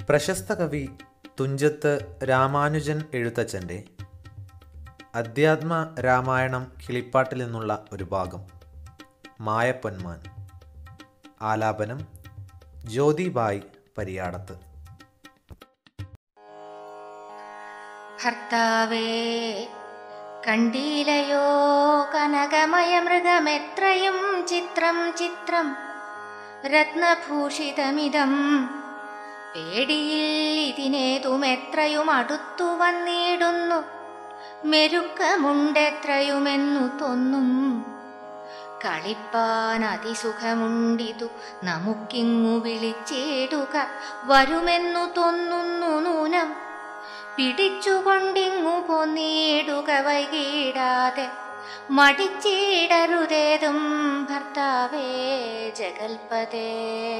പ്രശസ്ത കവി തുഞ്ചത്ത് രാമാനുജൻ എഴുത്തച്ഛൻ്റെ അധ്യാത്മ രാമായണം കിളിപ്പാട്ടിൽ നിന്നുള്ള ഒരു ഭാഗം. മായപ്പൊന്മാൻ. ആലാപനം ജ്യോതിബായ് പരിയാടത്ത്. ഭർത്താവേ കണ്ടീലയോ കനകമയ മൃഗമെത്രയും ചിത്രം ചിത്രം രത്നഭൂഷിതമിതം, പേടിയിൽ ഇതിനേതുമെത്രയും അടുത്തു വന്നിടുന്നു, മെരുക്കമുണ്ടെത്രയുമെന്നു തോന്നും. കളിപ്പാൻ അതിസുഖമുണ്ടിതു നമുക്കിങ്ങു വിളിച്ചിടുക, വരുമെന്നു തോന്നുന്നു നൂനം. പിടിച്ചുകൊണ്ടിങ്ങു പോന്നിടുക വൈകിടാതെ, മടിച്ചിടരുതേതും ഭർത്താവേ ജഗൽപതേ.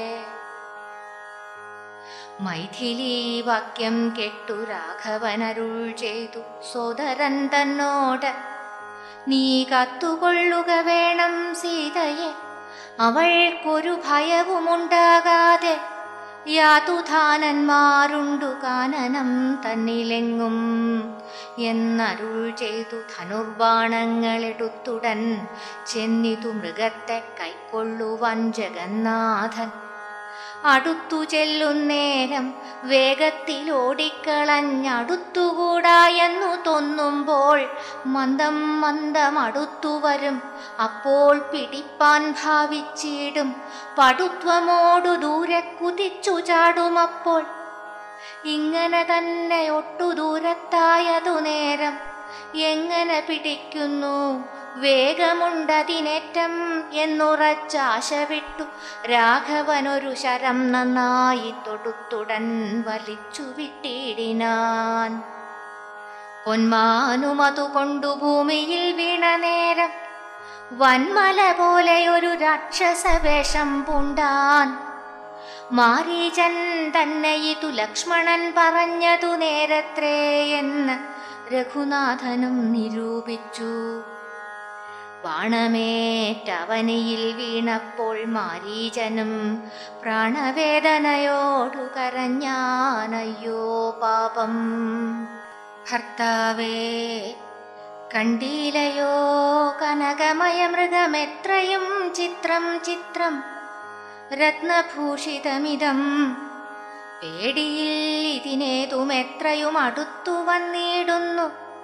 മൈഥിലീ വാക്യം കേട്ടു രാഘവനരുൾ ചെയ്തു സോദരൻ തന്നോട്, നീ കാത്തുകൊള്ളുക വേണം സീതയെ, അവൾക്കൊരു ഭയവുമുണ്ടാകാതെ. യാതുധാനന്മാരുണ്ടു കാനനം തന്നിലെങ്ങും എന്നരുൾ ചെയ്തു ധനുർബാണങ്ങളെടുത്തുടൻ ചെന്നിതു മൃഗത്തെ കൈക്കൊള്ളുവാൻ ജഗന്നാഥൻ. അടുത്തു ചെല്ലുന്നേരം വേഗത്തിലോടിക്കളഞ്ഞടുത്തുകൂടാ എന്നു തോന്നുമ്പോൾ മന്ദം മന്ദം അടുത്തു വരും. അപ്പോൾ പിടിപ്പാൻ ഭാവിച്ചിടും, പടുത്വമോടു ദൂരെ കുതിച്ചു ചാടുമപ്പോൾ. ഇങ്ങനെ തന്നെ ഒട്ടു ദൂരത്തായതു നേരം എങ്ങനെ പിടിക്കുന്നു, വേഗമുണ്ടതിനേറ്റം എന്നുറച്ചാശ വിട്ടു രാഘവനൊരു ശരം നന്നായി തൊടുത്തുടൻ വലിച്ചു വിട്ടിടിനാൻ. പൊന്മാനുമതു കൊണ്ടു ഭൂമിയിൽ വീണ നേരം വന്മല പോലെയൊരു രാക്ഷസവേഷം പൂണ്ടാൻ. മാരീചൻ തന്നെ ഇതു ലക്ഷ്മണൻ പറഞ്ഞതു നേരത്രേ എന്ന് രഘുനാഥനും നിരൂപിച്ചു. ബാണമേറ്റവനിയിൽ വീണപ്പോൾ മാരീചനും പ്രാണവേദനയോടു കരഞ്ഞാനയ്യോ പാപം. ഭർത്താവേ കണ്ടീലയോ കനകമയ മൃഗമെത്രയും ചിത്രം ചിത്രം രത്നഭൂഷിതമിതം, പേടിയിൽ ഇതിനേതുമെത്രയും അടുത്തു വന്നിടുന്നു,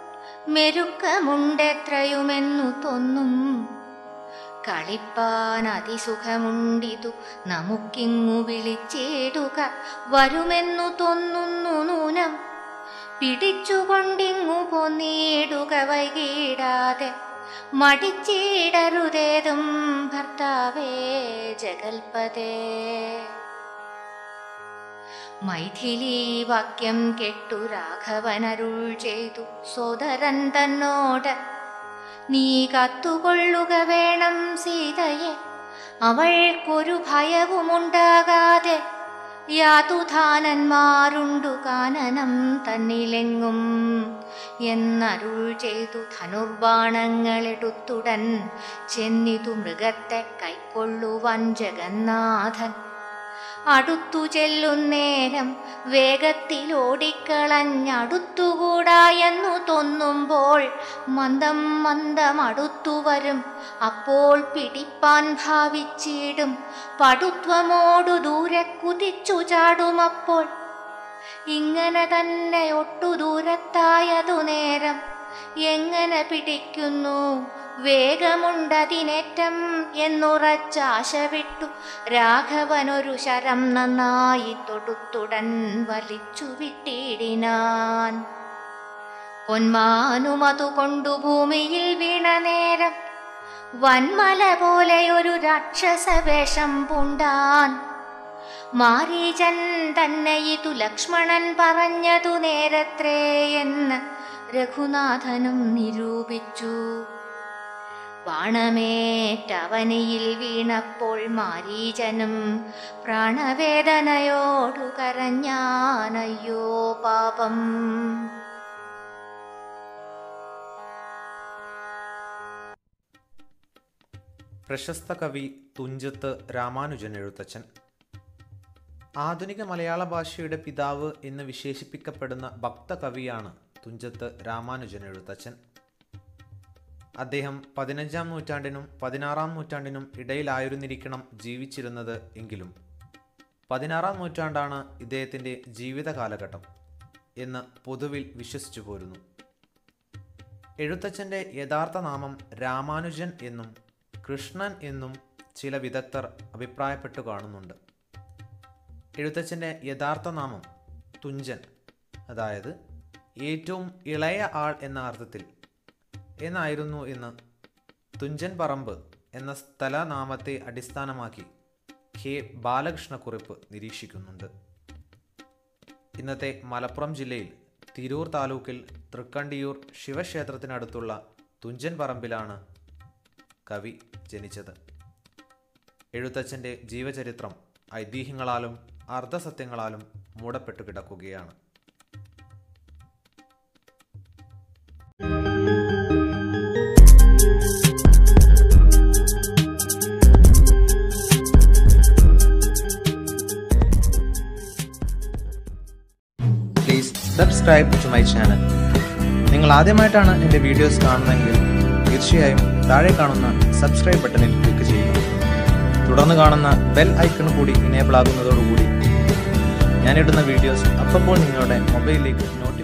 മെരുക്കമുണ്ടെത്രയുമെന്നു തോന്നും. കളിപ്പാൻ അതിസുഖമുണ്ടിതു നമുക്കിങ്ങു വിളിച്ചിടുക, വരുമെന്നു തോന്നുന്നു നൂനം. പിടിച്ചുകൊണ്ടിങ്ങു പോന്നിടുക വൈകിടാതെ, മടിച്ചിടരുതേതും ഭർത്താവേ ജഗൽപതേ. മൈഥിലീ വാക്യം കേട്ടു രാഘവനരുൾ ചെയ്തു സോദരൻ തന്നോട്, നീ കാത്തുകൊള്ളുക വേണം സീതയെ, അവൾക്കൊരു ഭയവുമുണ്ടാകാതെ. യാതുധാനന്മാരുണ്ടു കാനനം തന്നിലെങ്ങും എന്നരുൾ ചെയ്തു ധനുർബാണങ്ങളെടുത്തുടൻ ചെന്നിതു മൃഗത്തെ കൈക്കൊള്ളുവാൻ ജഗന്നാഥൻ. അടുത്തു ചെല്ലുന്നേരം വേഗത്തിലോടിക്കളഞ്ഞടുത്തുകൂടാ എന്നു തോന്നുമ്പോൾ മന്ദം മന്ദം അടുത്തു വരും. അപ്പോൾ പിടിപ്പാൻ ഭാവിച്ചിടും, പടുത്വമോടു ദൂരെ കുതിച്ചു ചാടുമപ്പോൾ. ഇങ്ങനെ തന്നെ ഒട്ടു ദൂരത്തായതു നേരം എങ്ങനെ പിടിക്കുന്നു, വേഗമുണ്ടതിനേറ്റം എന്നുറച്ചാശ വിട്ടു രാഘവനൊരു ശരം നന്നായി തൊടുത്തുടൻ വലിച്ചു വിട്ടിടിനാൻ. പൊന്മാനുമതു കൊണ്ടു ഭൂമിയിൽ വീണ നേരം വന്മല പോലെയൊരു രാക്ഷസവേഷം പൂണ്ടാൻ. മാരീചൻ തന്നെ ഇതു ലക്ഷ്മണൻ പറഞ്ഞതു നേരത്രേ എന്ന് രഘുനാഥനും നിരൂപിച്ചു. ബാണമേറ്റവനിയിൽ വീണപ്പോൾ മാരീചനും പ്രാണവേദനയോടു കരഞ്ഞാനയ്യോ പാപം. പ്രശസ്ത കവി തുഞ്ചത്ത് രാമാനുജൻ എഴുത്തച്ഛൻ ആധുനിക മലയാള ഭാഷയുടെ പിതാവ് എന്ന് വിശേഷിപ്പിക്കപ്പെടുന്ന ഭക്തകവിയാണ് തുഞ്ചത്ത് രാമാനുജൻ എഴുത്തച്ഛൻ. അദ്ദേഹം 15-ാം നൂറ്റാണ്ടിനും 16-ാം നൂറ്റാണ്ടിനും ഇടയിലായിരുന്നിരിക്കണം ജീവിച്ചിരുന്നത് എങ്കിലും 16-ാം നൂറ്റാണ്ടാണ് ഇദ്ദേഹത്തിൻ്റെ ജീവിത കാലഘട്ടം എന്ന് പൊതുവിൽ വിശ്വസിച്ചു പോരുന്നു. എഴുത്തച്ഛൻ്റെ യഥാർത്ഥ നാമം രാമാനുജൻ എന്നും കൃഷ്ണൻ എന്നും ചില വിദഗ്ധർ അഭിപ്രായപ്പെട്ടു കാണുന്നുണ്ട്. എഴുത്തച്ഛൻ്റെ യഥാർത്ഥ നാമം തുഞ്ചൻ, അതായത് ഏറ്റവും ഇളയ ആൾ എന്ന അർത്ഥത്തിൽ എന്നായിരുന്നു എന്ന് തുഞ്ചൻ പറമ്പ് എന്ന സ്ഥലനാമത്തെ അടിസ്ഥാനമാക്കി കെ ബാലകൃഷ്ണക്കുറിപ്പ് നിരീക്ഷിക്കുന്നുണ്ട്. ഇന്നത്തെ മലപ്പുറം ജില്ലയിൽ തിരൂർ താലൂക്കിൽ തൃക്കണ്ടിയൂർ ശിവക്ഷേത്രത്തിനടുത്തുള്ള തുഞ്ചൻ പറമ്പിലാണ് കവി ജനിച്ചത്. എഴുത്തച്ഛൻ്റെ ജീവചരിത്രം ഐതിഹ്യങ്ങളാലും അർദ്ധസത്യങ്ങളാലും മൂടപ്പെട്ടു കിടക്കുകയാണ്. Please subscribe to my channel. നിങ്ങൾ ആദ്യമായിട്ടാണ് എൻ്റെ വീഡിയോസ് കാണുന്നതെങ്കിൽ തീർച്ചയായും താഴെ കാണുന്ന സബ്സ്ക്രൈബ് ബട്ടണിൽ ക്ലിക്ക് ചെയ്യുക. തുടർന്ന് കാണുന്ന ബെൽ ഐക്കൺ കൂടി ഇനേബിൾ ആകുന്നതോടുകൂടി ഞാനിടുന്ന വീഡിയോസ് അപ്പോൾ നിങ്ങളുടെ മൊബൈലിലേക്ക്